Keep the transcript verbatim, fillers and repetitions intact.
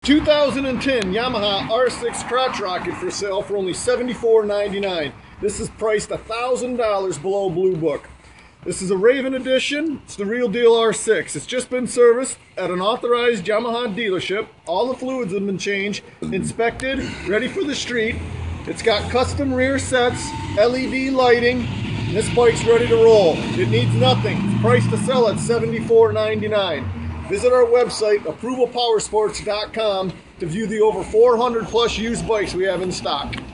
two thousand ten Yamaha R six crotch rocket for sale for only seventy-four ninety-nine. This is priced one thousand dollars below Blue Book. This is a Raven edition. It's the real deal R six. It's just been serviced at an authorized Yamaha dealership. All the fluids have been changed, inspected, ready for the street. It's got custom rear sets, L E D lighting. And this bike's ready to roll. It needs nothing. It's priced to sell at seventy-four ninety-nine. Visit our website, approval power sports dot com, to view the over four hundred plus used bikes we have in stock.